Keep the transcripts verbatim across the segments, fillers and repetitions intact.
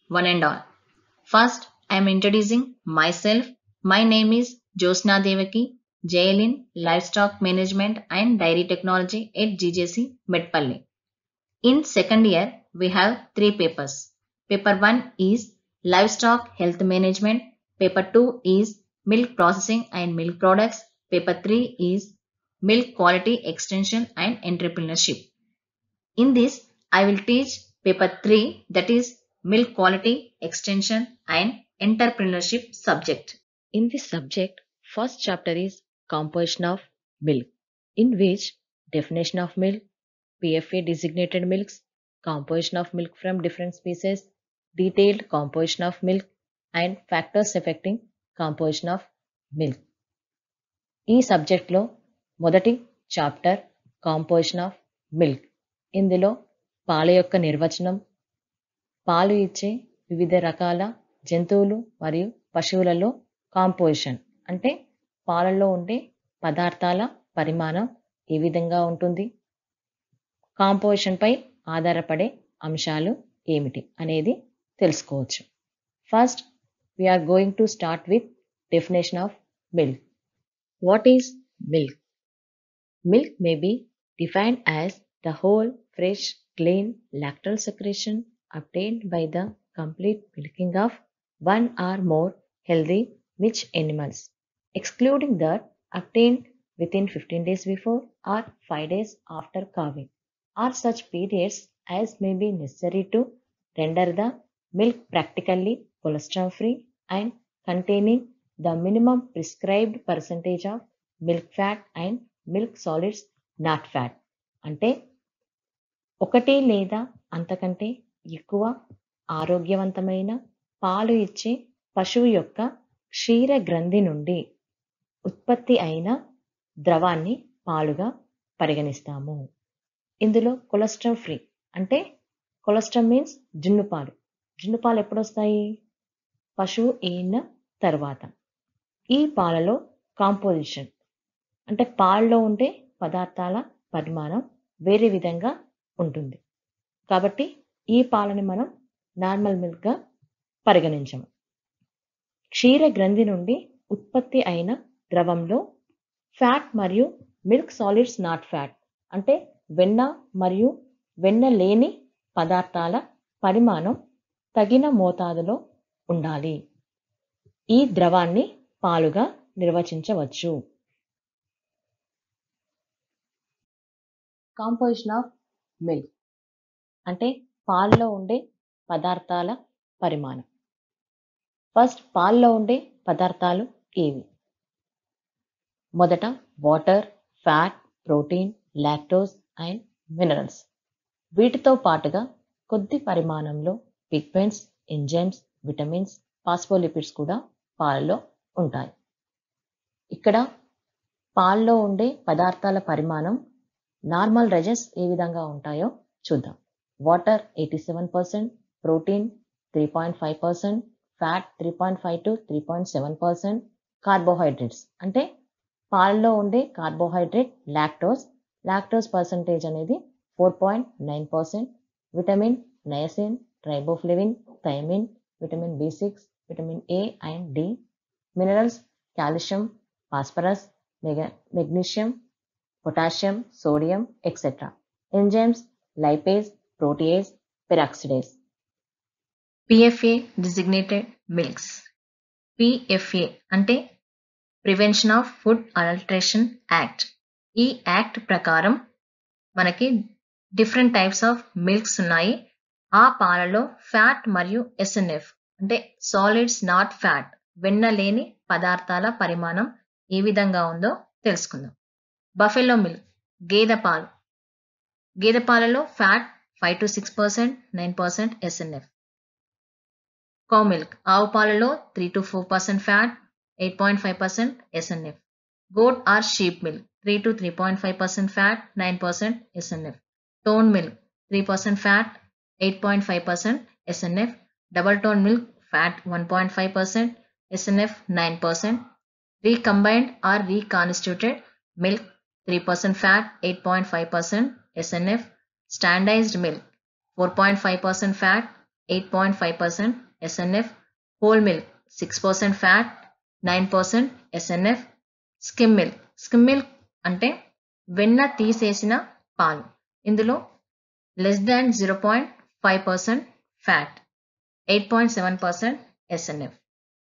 one and all. First, I am introducing myself. My name is Josna Devaki, J L in Livestock Management and Dairy Technology at G J C Medpalli. In second year, we have three papers. Paper one is Livestock Health Management. Paper two is Milk Processing and Milk Products. Paper three is Milk Quality Extension and Entrepreneurship. In this, I will teach paper three, that is Milk Quality Extension and Entrepreneurship subject. In this subject, first chapter is composition of milk, in which definition of milk, P F A designated milks, composition of milk from different species, detailed composition of milk, and factors affecting composition of milk. ఈ సబ్జెక్ట్లో మొదటి chapter composition of milk. ఇందులో పాల యొక్క నిర్వచనం, పాలు ఇచ్చే వివిధ రకాల జంతువులు మరియు పశువులలో కాంపోజిషన్ అంటే పాలలో ఉండే పదార్థాల పరిమాణం ఏ విధంగా ఉంటుంది, కాంపోజిషన్పై ఆధారపడే అంశాలు ఏమిటి అనేది తెలుసుకోవచ్చు. First we are going to start with definition of milk. What is milk? Milk may be defined as the whole, fresh, clean lactal secretion obtained by the complete milking of one or more healthy milch animals, excluding that obtained within fifteen days before or five days after calving, or such periods as may be necessary to render the milk practically cholesterol-free and containing the minimum prescribed percentage of milk fat and milk solids not fat. అంటే ఒకటి లేదా అంతకంటే ఎక్కువ ఆరోగ్యవంతమైన పాలు ఇచ్చే పశువు యొక్క క్షీర గ్రంథి నుండి ఉత్పత్తి అయిన ద్రవాన్ని పాలుగా పరిగణిస్తాము. ఇందులో కొలెస్ట్రాల్ ఫ్రీ అంటే కొలెస్ట్రాల్ మీన్స్ జున్ను పాలు. జున్ను పాలు ఎప్పుడు వస్తాయి? పశువు ఈన తర్వాత. ఈ పాలలో కాంపోజిషన్ అంటే పాలలో ఉండే పదార్థాల పరిమాణం వేరే విధంగా ఉంటుంది. కాబట్టి ఈ పాలని మనం నార్మల్ మిల్క్గా పరిగణించము. క్షీర గ్రంథి నుండి ఉత్పత్తి అయిన ద్రవంలో ఫ్యాట్ మరియు మిల్క్ సాలిడ్స్ నాట్ ఫ్యాట్ అంటే వెన్న మరియు వెన్న లేని పదార్థాల పరిమాణం తగిన మోతాదులో ఉండాలి. ఈ ద్రవాన్ని పాలుగా నిర్వచించవచ్చు. కాంపోజిషన్ ఆఫ్ మిల్క్ అంటే పాలలో ఉండే పదార్థాల పరిమాణం. ఫస్ట్ పాలలో ఉండే పదార్థాలు ఏవి? మొదట water, fat, protein, lactose and minerals. వీటితో పాటుగా కొద్ది పరిమాణంలో పిగ్మెంట్స్, ఎంజైమ్స్, విటమిన్స్, ఫాస్ఫోలిపిడ్స్ కూడా పాలలో ఉంటాయి. ఇక్కడ పాలలో ఉండే పదార్థాల పరిమాణం నార్మల్ రేంజెస్ ఏ విధంగా ఉంటాయో చూద్దాం. Water eighty seven percent, protein three point five percent, fat three point five to three point seven percent, carbohydrates అంటే పాలలో ఉండే కార్బోహైడ్రేట్ లాక్టోస్ లాక్టోస్ పర్సంటేజ్ అనేది four point nine percent, vitamin niacin, riboflavin, thiamine, vitamin B six, vitamin A and D, minerals calcium, phosphorus, magnesium, potassium, sodium, et cetera. Enzymes, lipase, protease, peroxidase. P F A designated milks. P F A అంటే prevention of food adulteration act. ఈ act ప్రకారం మనకి different types of milks ఉన్నాయి. ఆ పాలలో fat మరియు S N F అంటే solids not fat వెన్న లేని పదార్థాల పరిమాణం ఏ విధంగా ఉందో తెలుసుకుందాం. బఫెలో మిల్క్ గేదె పాలు. గేదె పాలలో fat five to six percent, nine percent S N F. Cow milk ఆవు పాలలో three to four percent fat, eight point five percent S N F. Goat or sheep milk three to three point five percent fat, nine percent S N F. Tone milk three percent fat, eight point five percent S N F. Double tone milk fat one point five percent, S N F nine percent. Recombined or reconstituted milk three percent fat, eight point five percent S N F. Standardized milk four point five percent fat, eight point five percent S N F, whole milk six percent fat, nine percent S N F, skim milk. Skim milk అంటే వెన్న తీసేసిన పాలు. ఇందులో less than zero point five percent fat, eight point seven percent S N F.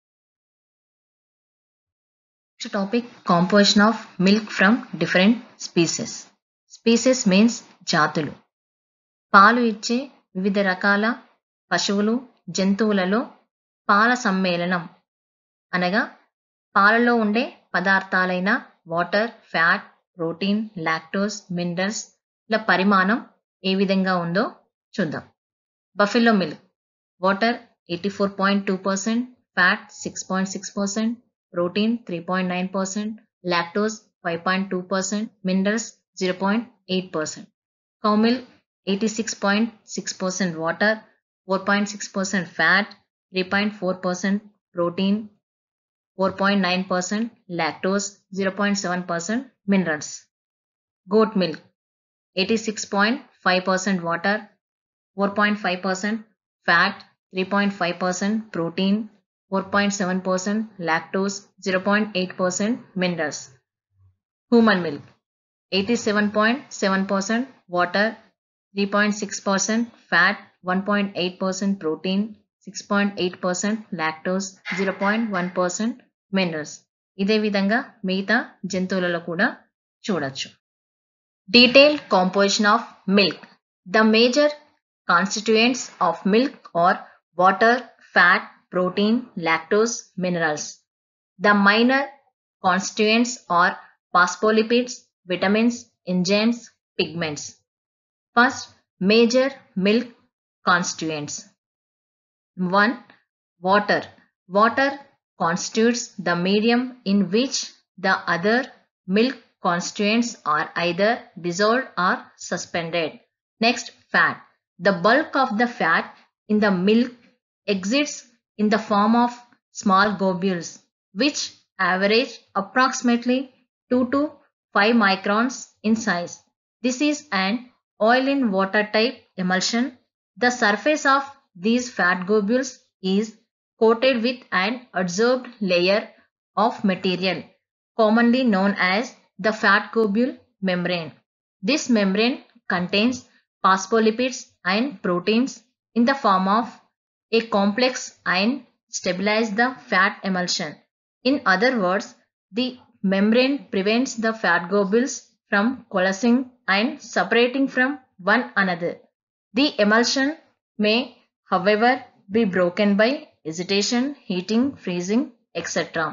Next topic, composition of milk from different species. Species means జాతులు. పాలు ఇచ్చే వివిధ రకాల పశువులు, జంతువులలో పాల సమ్మేళనం అనగా పాలలో ఉండే పదార్థాలైన water, fat, protein, lactose, minerals ల పరిమాణం ఏ విధంగా ఉందో చూద్దాం. Buffalo milk, water eighty four point two percent, fat six point six percent, protein three point nine percent, lactose five point two percent, minerals zero point eight percent. Cow milk eighty-six point six percent water, four point six percent fat, three point four percent protein, four point nine percent lactose, zero point seven percent minerals. Goat milk eighty-six point five percent water, four point five percent fat, three point five percent protein, four point seven percent lactose, zero point eight percent minerals. Human milk eighty-seven point seven percent water, three point six percent fat, one point eight percent protein, six point eight percent lactose, zero point one percent minerals. ఇదే విధంగా మిగతా జంతువులలో కూడా చూడొచ్చు. Detailed composition of milk. The major constituents of milk are water, fat, protein, lactose, minerals. The minor constituents are phospholipids, vitamins, enzymes, pigments. First, major milk constituents. one. Water. Water constitutes the medium in which the other milk constituents are either dissolved or suspended. Next, fat. The bulk of the fat in the milk exists in the form of small globules, which average approximately two to five microns in size. This is an oil in water type emulsion. The surface of these fat globules is coated with an adsorbed layer of material commonly known as the fat globule membrane. This membrane contains phospholipids and proteins in the form of a complex and stabilize the fat emulsion. In other words, the membrane prevents the fat globules from coalescing and separating from one another. The emulsion may, however, be broken by agitation, heating, freezing, et cetera.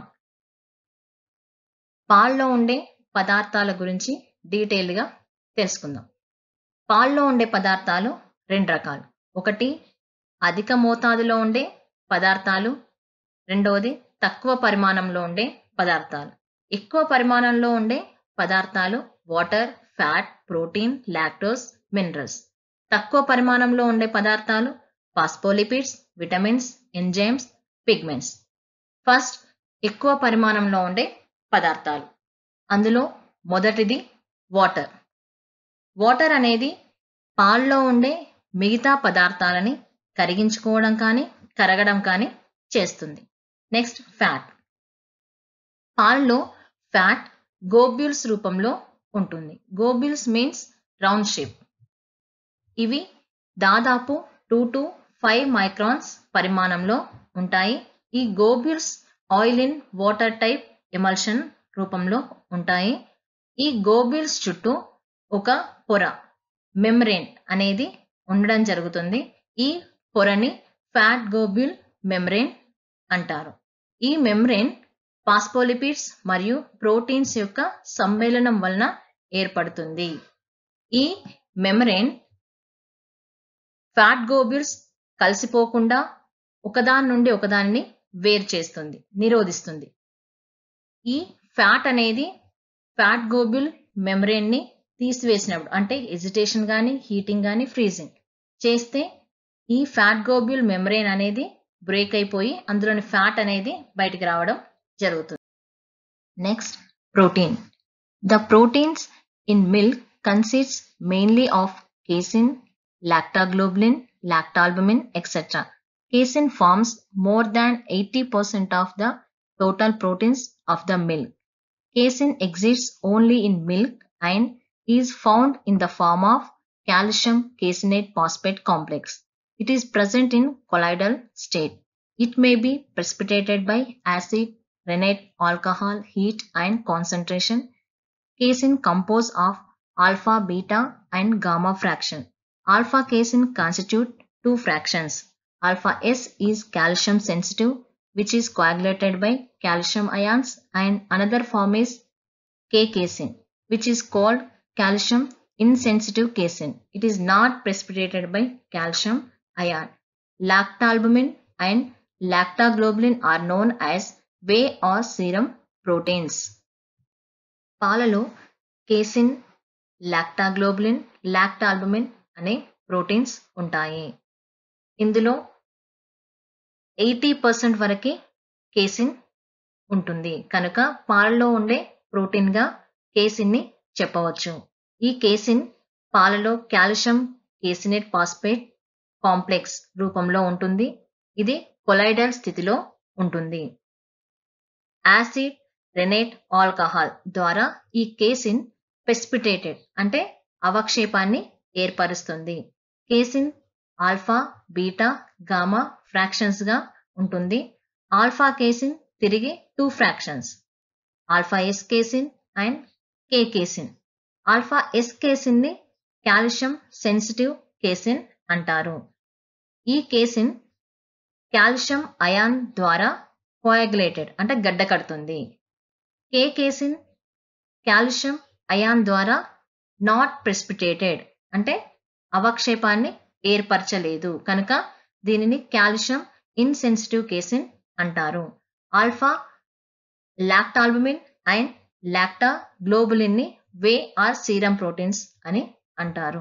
పాల్లో ఉండే పదార్థాల గురించి డీటెయిల్గా తెలుసుకుందాం. పాల్లో ఉండే పదార్థాలు రెండు రకాలు. ఒకటి అధిక మోతాదులో ఉండే పదార్థాలు, రెండవది తక్కువ పరిమాణంలో ఉండే పదార్థాలు. ఎక్కువ పరిమాణంలో ఉండే పదార్థాలు water, fat, protein, lactose, minerals. తక్కువ పరిమాణంలో ఉండే పదార్థాలు phospholipids, vitamins, enzymes, pigments. First, ఎక్కువ పరిమాణంలో ఉండే పదార్థాలు. అందులో మొదటిది వాటర్. వాటర్ అనేది పాల్లో ఉండే మిగతా పదార్థాలని కరిగించుకోవడం కానీ కరగడం కానీ చేస్తుంది. Next, fat. పాల్లో ఫ్యాట్ గోబ్యూల్స్ రూపంలో ఉంటుంది. Globules means round shape. ఇవి దాదాపు టూ టు ఫైవ్ మైక్రాన్స్ పరిమాణంలో ఉంటాయి. ఈ globules oil in water type emulsion రూపంలో ఉంటాయి. ఈ గోబ్యూల్స్ చుట్టూ ఒక పొర, మెమ్బ్రేన్ అనేది ఉండడం జరుగుతుంది. ఈ పొరని ఫ్యాట్ గోబ్యూల్ మెమ్బ్రేన్ అంటారు. ఈ మెమ్బ్రేన్ ఫాస్ఫోలిపిడ్స్ మరియు ప్రోటీన్స్ యొక్క సమ్మేళనం వలన ఏర్పడుతుంది. ఈ మెమ్బ్రేన్ ఫ్యాట్ గోబ్యూల్స్ కలిసిపోకుండా ఒకదాని నుండి ఒకదానిని వేరు చేస్తుంది, నిరోధిస్తుంది. ఈ ఫ్యాట్ అనేది ఫ్యాట్ గోబ్యూల్ మెమ్బ్రేన్ ని తీసివేసినప్పుడు, అంటే ఎజిటేషన్ కానీ హీటింగ్ కానీ ఫ్రీజింగ్ చేస్తే ఈ ఫ్యాట్ గోబ్యూల్ మెమ్బ్రేన్ అనేది బ్రేక్ అయిపోయి అందులోని ఫ్యాట్ అనేది బయటికి రావడం జరుగుతుంది. Next, protein. The proteins in milk consist mainly of casein, lactoglobulin, lactalbumin, et cetera. Casein forms more than eighty percent of the total proteins of the milk. Casein exists only in milk and is found in the form of calcium caseinate phosphate complex. It is present in colloidal state. It may be precipitated by acid, rennet, alcohol, heat, and concentration. Casein composed of alpha, beta, and gamma fraction. Alpha casein constitute two fractions. Alpha S is calcium sensitive, which is coagulated by calcium ions, and another form is K casein, which is called calcium insensitive casein. It is not precipitated by calcium ion. Lactalbumin and lactoglobulin are known as whey or serum proteins. పాలలో casein, lactoglobulin, lactalbumin అనే proteins ఉంటాయి. ఇందులో eighty percent వరకు casein ఉంటుంది కనుక పాలలో ఉండే ప్రోటీన్గా కేసిన్ని చెప్పవచ్చు. ఈ కేసిన్ పాలలో కాల్షియం కేసినేట్ ఫాస్ఫేట్ కాంప్లెక్స్ రూపంలో ఉంటుంది. ఇది కొలైడల్ స్థితిలో ఉంటుంది. యాసిడ్, రెనేట్, ఆల్కహాల్ ద్వారా ఈ కేసిన్ ప్రెసిపిటేటెడ్ అంటే అవక్షేపాన్ని ఏర్పరుస్తుంది. Casein alpha, beta, gamma fractions గా ఉంటుంది. ఆల్ఫా కేసిన్ తిరిగి two fractions, alpha S casein and K casein. Alpha S casein ని కాల్షియం సెన్సిటివ్ కేసిన్ అంటారు. ఈ కేసిన్ కాల్షియం అయాన్ ద్వారా కోయాగులేటెడ్ అంటే గడ్డ కడుతుంది. కే కేసిన్ కాల్షియం అయాన్ ద్వారా నాట్ ప్రెసిపిటేటెడ్ అంటే అవక్షేపాన్ని ఏర్పరచలేదు కనుక దీనిని కాల్షియం ఇన్సెన్సిటివ్ కేసిన్ అంటారు. ఆల్ఫా లాక్టాల్బుమిన్ అండ్ లాక్టాగ్లోబులిన్ ని వే ఆర్ సీరం ప్రోటీన్స్ అని అంటారు.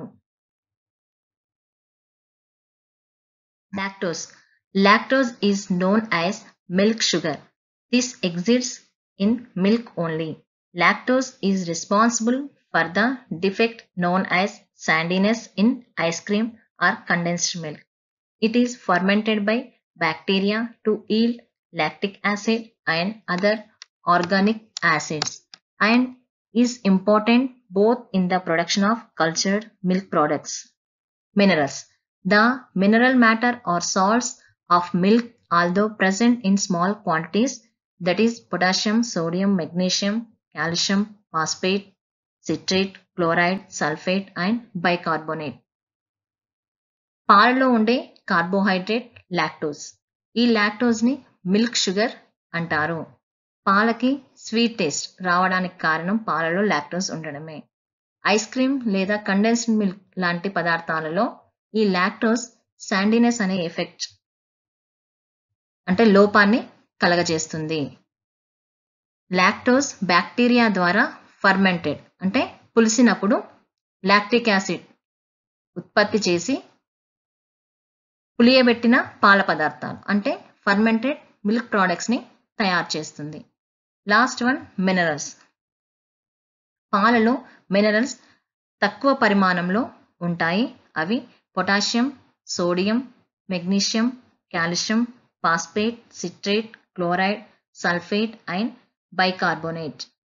Lactose. Lactose is known as milk sugar. This exists in milk only. Lactose is responsible for the defect known as sandiness in ice cream or condensed milk. It is fermented by bacteria to yield lactic acid and other organic acids and is important both in the production of cultured milk products. Minerals. The mineral matter or salts of milk, although present in small quantities, that is potassium, sodium, magnesium, calcium, phosphate, citrate, chloride, sulfate and bicarbonate. పాలలో ఉండే carbohydrate lactose. ఈ lactose ని milk sugar అంటారు. పాలకి sweet taste రావడానికి కారణం పాలలో lactose ఉండడమే. ఐస్ క్రీమ్ లేదా కండెన్స్డ్ మిల్క్ లాంటి పదార్థాలలో ఈ లాక్టోజ్ శాండీనెస్ అనే ఎఫెక్ట్ అంటే లోపాన్ని కలగజేస్తుంది. లాక్టోజ్ బ్యాక్టీరియా ద్వారా ఫర్మెంటెడ్ అంటే పులిసినప్పుడు లాక్టిక్ యాసిడ్ ఉత్పత్తి చేసి పులియబెట్టిన పాల పదార్థాలు అంటే ఫర్మెంటెడ్ మిల్క్ ప్రోడక్ట్స్ ని తయారు చేస్తుంది. Last one minerals. పాలలో మినరల్స్ తక్కువ పరిమాణంలో ఉంటాయి. అవి potassium, sodium, magnesium, calcium, phosphate, citrate, chloride, sulfate and bicarbonate.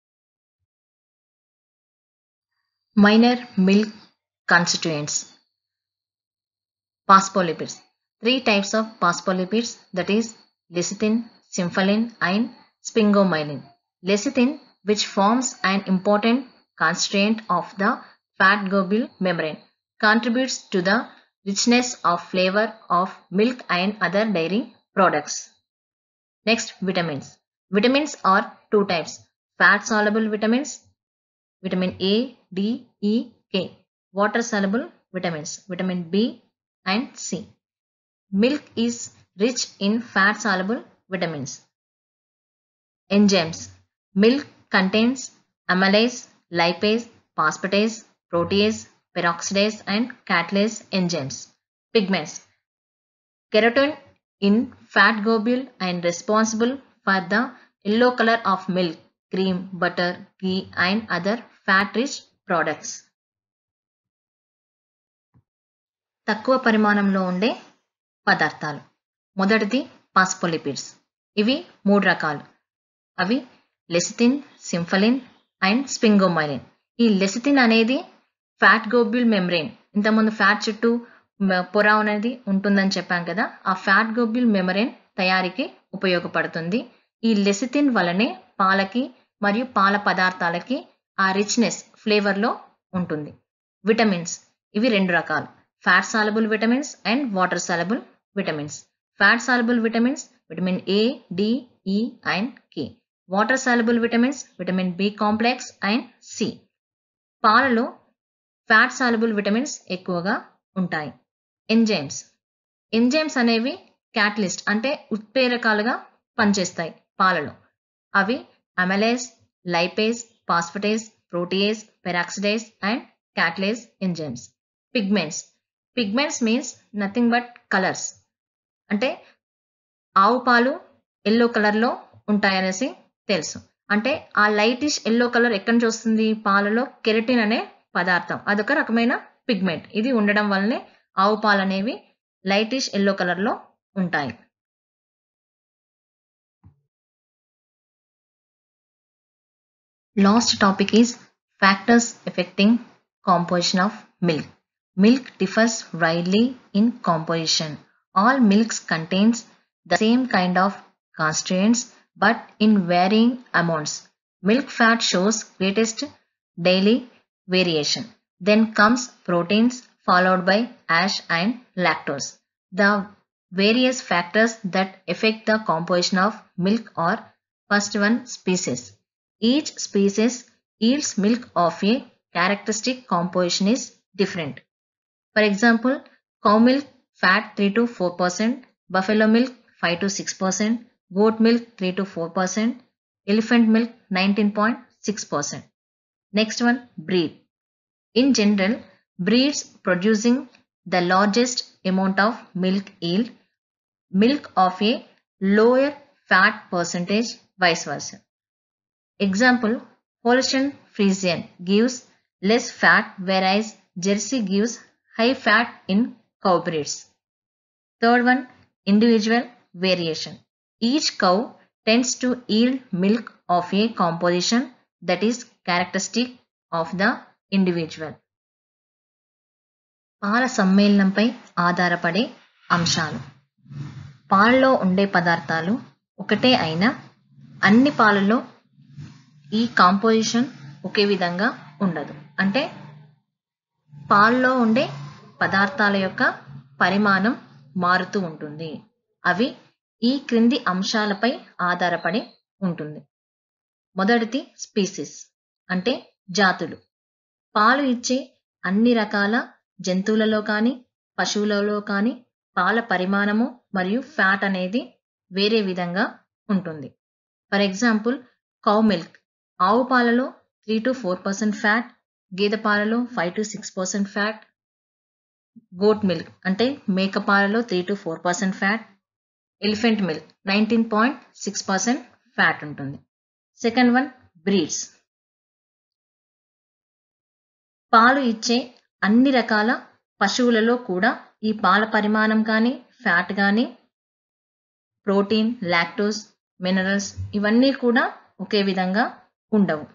Minor milk constituents. Phospholipids. Three types of phospholipids, that is lecithin, symphyllin and sphingomyelin. Lecithin, which forms an important constituent of the fat globule membrane, contributes to the richness of flavor of milk and other dairy products. Next, vitamins. Vitamins are two types. Fat soluble vitamins, vitamin A, D, E, K. Water soluble vitamins, vitamin B and C. Milk is rich in fat soluble vitamins. Enzymes. Milk contains amylase, lipase, phosphatase, protease, peroxidase and catalase enzymes. Pigments. Keratin in fat globule and responsible for the yellow color of milk, cream, butter, ghee and other fat rich products. తక్కువ పరిమాణంలో ఉండే పదార్థాలు. మొదటిది పాస్ఫోలిపిడ్స్. ఇవి మూడు రకాలు. అవి lecithin, సింఫలిన్ and స్పింగోమైలిన్. ఈ లెసిథిన్ అనేది ఫ్యాట్ గ్లోబ్యూల్ మెమ్బ్రేన్, ఇంతకుముందు ఫ్యాట్ చుట్టూ పొర అనేది ఉంటుందని చెప్పాం కదా, ఆ ఫ్యాట్ గ్లోబ్యూల్ మెమ్బ్రేన్ తయారీకి ఉపయోగపడుతుంది. ఈ లెసిథిన్ వలనే పాలకి మరియు పాల పదార్థాలకి ఆ రిచ్నెస్ ఫ్లేవర్లో ఉంటుంది. విటమిన్స్ ఇవి రెండు రకాలు, fat soluble vitamins and water soluble vitamins. Fat soluble vitamins vitamin A, D, E and K. Water soluble vitamins vitamin B complex and C. పాలలో ఫ్యాట్ సాలబుల్ విటమిన్స్ ఎక్కువగా ఉంటాయి. ఎంజైమ్స్ ఎంజైమ్స్ అనేవి catalyst అంటే ఉత్ప్రేరకాలుగా పనిచేస్తాయి పాలలో. అవి amylase, lipase, phosphatase, protease, peroxidase and catalase enzymes. Pigments pigments means nothing but colours. అంటే ఆవు పాలు ఎల్లో కలర్లో ఉంటాయనేసి తెలుసు. అంటే ఆ లైటిష్ ఎల్లో కలర్ ఎక్కడి నుంచి వస్తుంది? పాలలో కెరటిన్ అనే పదార్థం, అదొక రకమైన పిగ్మెంట్. ఇది ఉండడం వల్లనే ఆవు పాలు అనేవి లైటిష్ ఎల్లో కలర్లో ఉంటాయి. Last topic is factors affecting composition of milk. Milk differs widely in composition. All milks contains the same kind of constituents but in varying amounts. Milk fat shows greatest daily variation. Then comes proteins followed by ash and lactose. The various factors that affect the composition of milk are: first one, species. Each species yields milk of a characteristic composition is different. For example, cow milk fat three to four percent, buffalo milk five to six percent, goat milk three to four percent, elephant milk nineteen point six percent. Next one, breed. In general, breeds producing the largest amount of milk yield milk of a lower fat percentage, vice versa. Example, Holstein Friesian gives less fat whereas Jersey gives high fat in cow breeds. Third one, individual variation. Each cow tends to yield milk of a composition that is characteristic of the individual. పాల సమ్మేళనంపై ఆధారపడే అంశాలు. పాలలో ఉండే పదార్థాలు ఒకటే అయినా అన్ని పాలలో ఈ కాంపోజిషన్ ఒకే విధంగా ఉండదు. అంటే పాలలో ఉండే పదార్థాల యొక్క పరిమాణం మారుతూ ఉంటుంది. అవి ఈ క్రింది అంశాలపై ఆధారపడి ఉంటుంది. మొదటిది స్పీసీస్ అంటే జాతులు. పాలు ఇచ్చే అన్ని రకాల జంతువులలో కానీ పశువులలో కానీ పాల పరిమాణము మరియు ఫ్యాట్ అనేది వేరే విధంగా ఉంటుంది. ఫర్ ఎగ్జాంపుల్, కౌ మిల్క్ ఆవు పాలలో three to four percent fat, గేదె పాలలో five to six percent fat, goat milk అంటే మేక పాలలో three to four percent fat, elephant milk nineteen point six percent fat ఉంటుంది. Second one, breeds. పాలు ఇచ్చే అన్ని రకాల పశువులలో కూడా ఈ పాల పరిమాణం కానీ ఫ్యాట్ కానీ ప్రోటీన్, లాక్టోస్, మినరల్స్ ఇవన్నీ కూడా ఒకే విధంగా ఉండవు.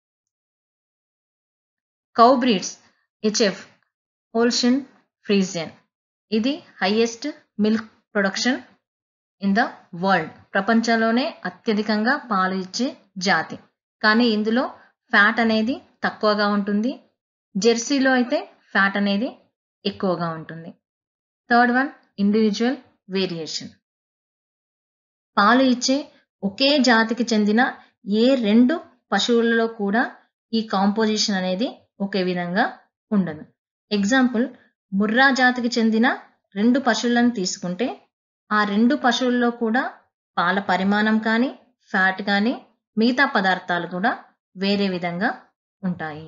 Cow breeds HF Holstein Friesian ఇది highest milk production in the world. ప్రపంచంలోనే అత్యధికంగా పాలు ఇచ్చే జాతి. కానీ ఇందులో ఫ్యాట్ అనేది తక్కువగా ఉంటుంది. జెర్సీలో అయితే ఫ్యాట్ అనేది ఎక్కువగా ఉంటుంది. Third one, individual variation. పాలు ఇచ్చే ఒకే జాతికి చెందిన ఏ రెండు పశువులలో కూడా ఈ కాంపోజిషన్ అనేది ఒకే విధంగా ఉండదు. ఎగ్జాంపుల్, ముర్రా జాతికి చెందిన రెండు పశువులను తీసుకుంటే ఆ రెండు పశువుల్లో కూడా పాల పరిమాణం కానీ ఫ్యాట్ కానీ మిగతా పదార్థాలు కూడా వేరే విధంగా ఉంటాయి.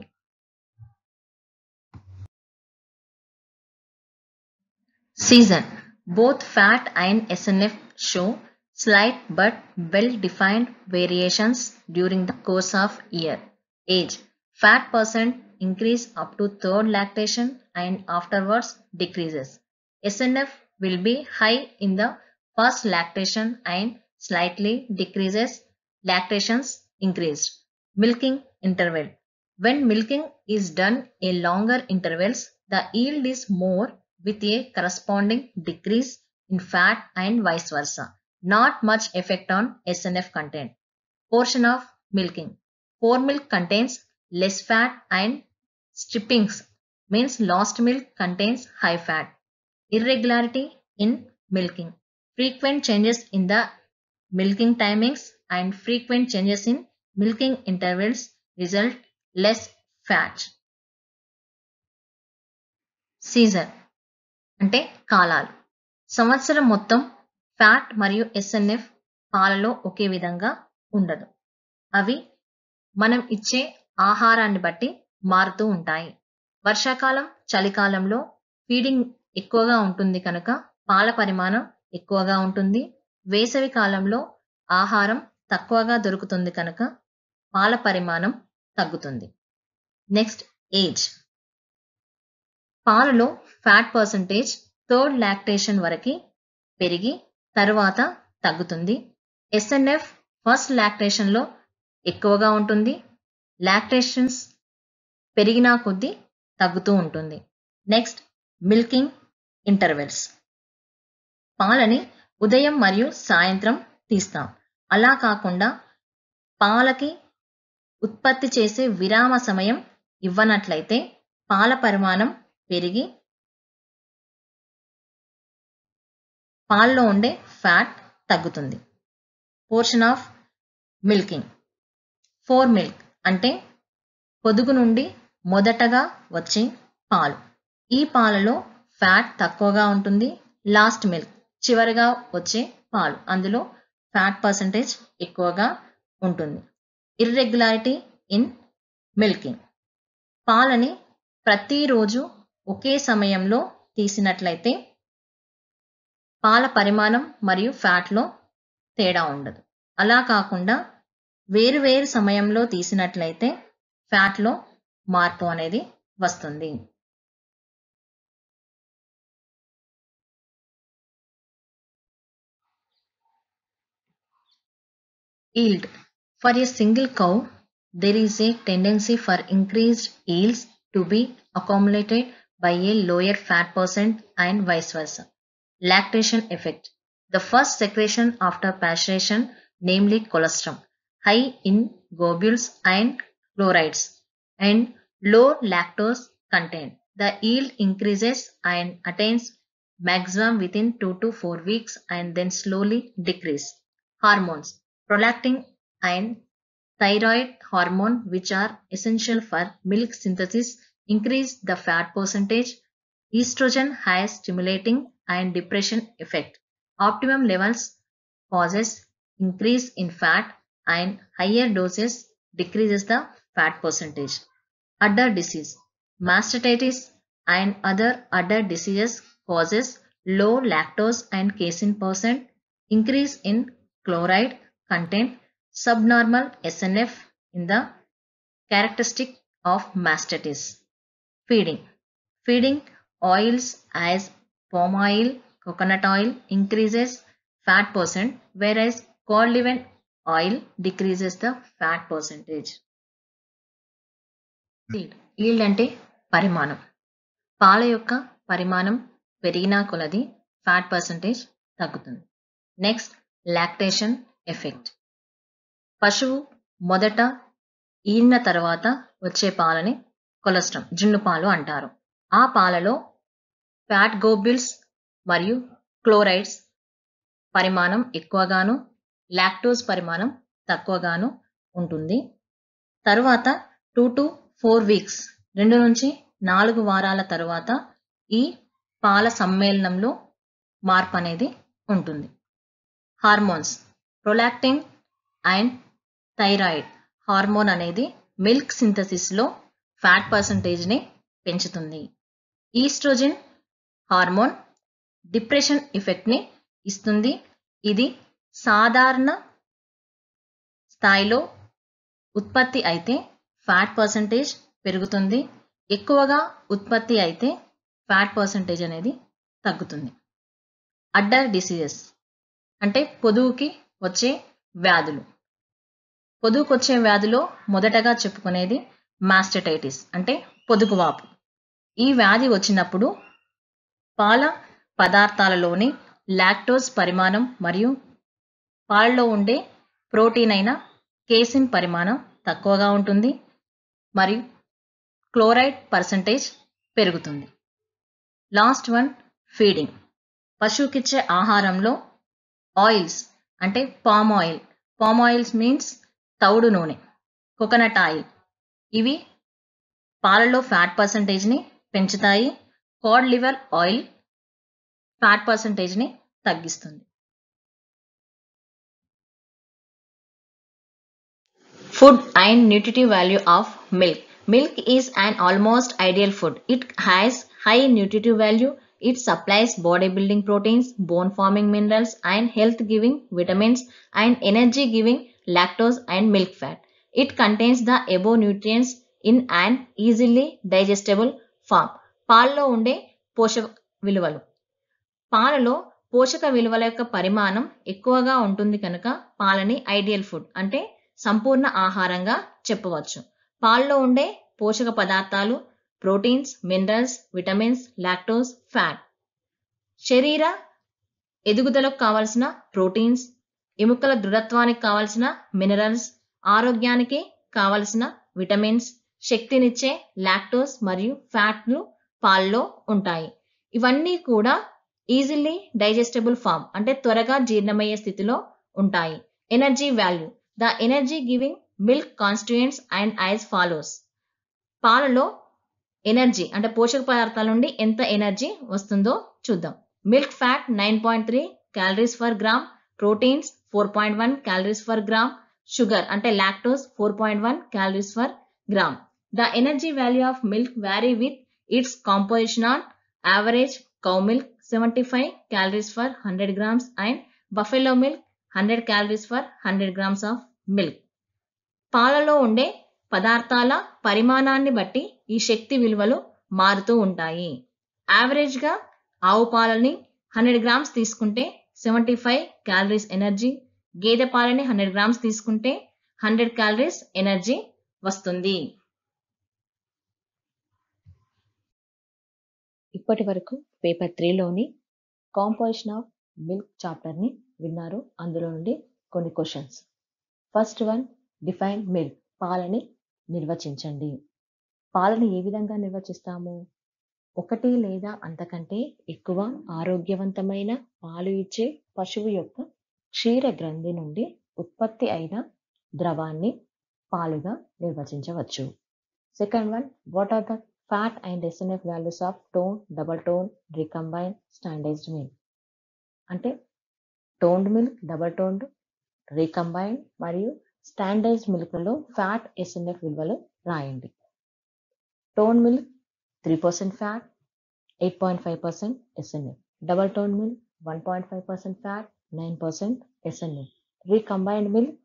Season. Both fat and S N F show slight but well-defined variations during the course of year. Age. Fat percent increase up to third lactation and afterwards decreases. S N F will be high in the first lactation and slightly decreases lactations increased. Milking interval. When milking is done in longer intervals, the yield is more with a corresponding decrease in fat and vice versa. Not much effect on S N F content. Portion of milking. Fore milk contains less fat and strippings means lost milk contains high fat. Irregularity in milking. Frequent changes in the milking timings and frequent changes in milking intervals result less fat. Season అంటే కాలాలు. సంవత్సరం మొత్తం fat మరియు SNF పాలలో ఒకే విధంగా ఉండదు. అవి మనం ఇచ్చే ఆహారాన్ని బట్టి మారుతూ ఉంటాయి. వర్షాకాలం, చలికాలంలో ఫీడింగ్ ఎక్కువగా ఉంటుంది కనుక పాల పరిమాణం ఎక్కువగా ఉంటుంది. వేసవి కాలంలో ఆహారం తక్కువగా దొరుకుతుంది కనుక పాల పరిమాణం తగ్గుతుంది. Next age. పాలలో ఫ్యాట్ పర్సంటేజ్ థర్డ్ లాక్టేషన్ వరకు పెరిగి తరువాత తగ్గుతుంది. ఎస్ఎన్ఎఫ్ ఫస్ట్ లాక్టేషన్లో ఎక్కువగా ఉంటుంది. లాక్టేషన్స్ పెరిగినా కొద్దీ తగ్గుతూ ఉంటుంది. Next milking intervals. పాలని ఉదయం మరియు సాయంత్రం తీస్తాం. అలా కాకుండా పాలకి ఉత్పత్తి చేసే విరామ సమయం ఇవ్వనట్లయితే పాల పరిమాణం పెరిగి పాలలో ఉండే ఫ్యాట్ తగ్గుతుంది. Portion of milking. Fore milk అంటే పొదుగు నుండి మొదటగా వచ్చే పాలు. ఈ పాలలో ఫ్యాట్ తక్కువగా ఉంటుంది. లాస్ట్ మిల్క్ చివరిగా వచ్చే పాలు, అందులో ఫ్యాట్ పర్సంటేజ్ ఎక్కువగా ఉంటుంది. Irregularity in milking. పాలని ప్రతిరోజు ఒకే సమయంలో తీసినట్లయితే పాల పరిమాణం మరియు ఫ్యాట్లో తేడా ఉండదు. అలా కాకుండా వేరు వేరు సమయంలో తీసినట్లయితే ఫ్యాట్లో మార్పు అనేది వస్తుంది. Yield. For a single cow, there is a tendency for increased yields to be accumulated by a lower fat percent and vice versa. Lactation effect. The first secretion after pasteurization, namely colostrum, high in globules and chlorides and low lactose content. The yield increases and attains maximum within two to four weeks and then slowly decrease. Hormones. Prolactin and thyroid hormone, which are essential for milk synthesis, increase the fat percentage. Estrogen has stimulating and depression effect. Optimum levels causes increase in fat and higher doses decreases the fat percentage. Udder disease. Mastatitis and other udder diseases causes low lactose and casein percent, increase in chloride content, subnormal S N F in the characteristic of mastitis. Feeding. Feeding oils as palm oil, coconut oil increases fat percent, whereas cod liver oil decreases the fat percentage. Yield అంటే పరిమాణం. పాల యొక్క పరిమాణం పెరిగినా కొలది fat percentage తగ్గుతుంది. Next lactation effect. పశువు మొదట ఈనిన తర్వాత వచ్చే పాలని కొలెస్ట్రాల్ జున్ను పాలు అంటారు. ఆ పాలలో ఫ్యాట్ గ్లోబ్యూల్స్ మరియు క్లోరైడ్స్ పరిమాణం ఎక్కువగాను, లాక్టోజ్ పరిమాణం తక్కువగాను ఉంటుంది. తరువాత టూ టు ఫోర్ వీక్స్ రెండు నుంచి నాలుగు వారాల తరువాత ఈ పాల సమ్మేళనంలో మార్పు అనేది ఉంటుంది. Hormones. Prolactin and thyroid hormone అనేది మిల్క్ సింథసిస్లో ఫ్యాట్ పర్సంటేజ్ని పెంచుతుంది. ఈస్ట్రోజన్ హార్మోన్ డిప్రెషన్ ఎఫెక్ట్ని ఇస్తుంది. ఇది సాధారణ స్థాయిలో ఉత్పత్తి అయితే ఫ్యాట్ పర్సంటేజ్ పెరుగుతుంది. ఎక్కువగా ఉత్పత్తి అయితే ఫ్యాట్ పర్సంటేజ్ అనేది తగ్గుతుంది. అడ్డర్ డిసీజెస్ అంటే పొదుగుకి వచ్చే వ్యాధులు. పొదుగుకు వచ్చే వ్యాధిలో మొదటగా చెప్పుకునేది మాస్టైటిస్ అంటే పొదుగువాపు. ఈ వ్యాధి వచ్చినప్పుడు పాల పదార్థాలలోని లాక్టోజ్ పరిమాణం మరియు పాలలో ఉండే ప్రోటీన్ అయిన కేసిన్ పరిమాణం తక్కువగా ఉంటుంది మరియు క్లోరైడ్ పర్సంటేజ్ పెరుగుతుంది. Last one feeding. పశువుకిచ్చే ఆహారంలో ఆయిల్స్ అంటే palm oil, palm oils means తౌడు నూనె, కోకోనట్ ఆయిల్, ఇవి పాలలో ఫ్యాట్ పర్సంటేజ్ని పెంచుతాయి. కాడ్ లివర్ ఆయిల్ ఫ్యాట్ పర్సంటేజ్ని తగ్గిస్తుంది. Food and nutritive value of milk. Milk is an almost ideal food. It has high nutritive value. It supplies body-building proteins, bone-forming minerals, and health-giving vitamins and energy-giving lactose and milk fat. It contains the above nutrients in an easily digestible form. పాలలో ఉండే పోషక విలువలు. పాలలో పోషక విలువల యొక్క పరిమాణం ఎక్కువగా ఉంటుంది కనుక పాలని ఐడియల్ ఫుడ్ అంటే సంపూర్ణ ఆహారంగా చెప్పవచ్చు. పాలలో ఉండే పోషక పదార్థాలు proteins, minerals, vitamins, lactose, fat. శరీర ఎదుగుదలకు కావలసిన ప్రోటీన్స్, ఎముకల దృఢత్వానికి కావలసిన మినరల్స్, ఆరోగ్యానికి కావలసిన విటమిన్స్, శక్తినిచ్చే లాక్టోజ్ మరియు ఫ్యాట్లు పాలలో ఉంటాయి. ఇవన్నీ కూడా ఈజీలీ డైజెస్టబుల్ ఫామ్ అంటే త్వరగా జీర్ణమయ్యే స్థితిలో ఉంటాయి. Energy value. The energy giving milk constituents and as follows. పాలలో ఎనర్జీ అంటే పోషక పదార్థాల నుండి ఎంత ఎనర్జీ వస్తుందో చూద్దాం. Milk fat nine point three calories for gram, proteins four point one calories for gram, sugar అంటే lactose four point one calories for gram. The energy value of milk vary with its composition on average cow milk seventy five calories for one hundred grams and buffalo milk one hundred calories for one hundred grams of milk. పాలలో ఉండే పదార్థాల పరిమాణాన్ని బట్టి ఈ శక్తి విలువలు మారుతూ ఉంటాయి. యావరేజ్గా ఆవు పాలని హండ్రెడ్ గ్రామ్స్ తీసుకుంటే సెవెంటీ ఫైవ్ క్యాలరీస్ ఎనర్జీ, గేదె పాలని హండ్రెడ్ గ్రామ్స్ తీసుకుంటే హండ్రెడ్ క్యాలరీస్ ఎనర్జీ వస్తుంది. ఇప్పటి వరకు పేపర్ త్రీలోని కాంపోజిషన్ ఆఫ్ మిల్క్ చాప్టర్ని విన్నారు. అందులో నుండి కొన్ని questions. First one, define milk. పాలని నిర్వచించండి. పాలని ఏ విధంగా నిర్వచిస్తాము? ఒకటి లేదా అంతకంటే ఎక్కువ ఆరోగ్యవంతమైన పాలు ఇచ్చే పశువు యొక్క క్షీర గ్రంథి నుండి ఉత్పత్తి అయిన ద్రవాన్ని పాలుగా నిర్వచించవచ్చు. Second one, what are the fat and S N F values of tone, double tone, recombine, standards milk. అంటే toned milk, double toned, recombine మరియు స్టాండర్డ్స్ మిల్క్లలో ఫ్యాట్, ఎస్ ఎన్ ఎఫ్ విలువలు రాయండి. Tone milk three percent fat, eight point five percent S N F. Double tone milk one point five percent fat, nine percent S N F. Recombined milk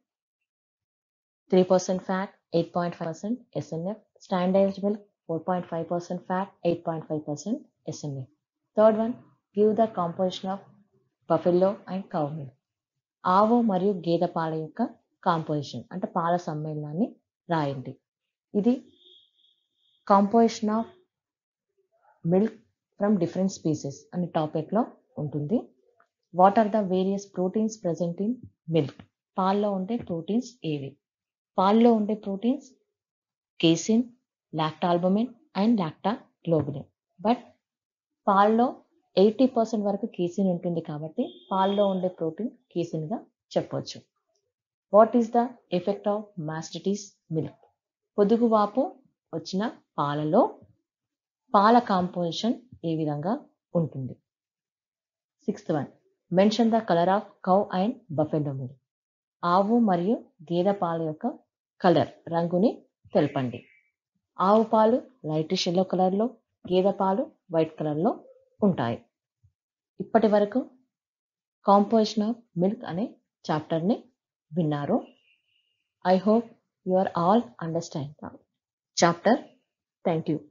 three percent fat, eight point five percent S N F. Standards milk four point five percent fat, eight point five percent S N F. Third one, give the composition of buffalo and cow milk. ఆవు మరియు గేదె పాల యొక్క composition అంటే పాల సమ్మేళనాన్ని రాయండి. ఇది composition of milk from different species అనే టాపిక్లో ఉంటుంది. What are the various proteins present in milk. పాల్లో ఉండే ప్రోటీన్స్ ఏవి? పాల్లో ఉండే proteins casein, lactalbumin and lactoglobulin. But పాల్లో ఎయిటీ పర్సెంట్ వరకు కేసిన్ ఉంటుంది కాబట్టి పాల్లో ఉండే ప్రోటీన్ కేసిన్గా చెప్పవచ్చు. What is the effect of mastitis milk. పొదుగువాపు వచ్చిన పాలలో పాల కాంపోజిషన్ ఏ విధంగా ఉంటుంది? Sixth one, mention the colour of cow and buffalo milk. ఆవు మరియు గేదె పాల యొక్క కలర్, రంగుని తెలపండి. ఆవు పాలు లైటిష్ ఎల్లో కలర్లో, గేదె పాలు వైట్ కలర్లో ఉంటాయి. ఇప్పటి వరకు కాంపోజిషన్ ఆఫ్ మిల్క్ అనే చాప్టర్ని విన్నారు. I hope you are all understand the chapter. Thank you.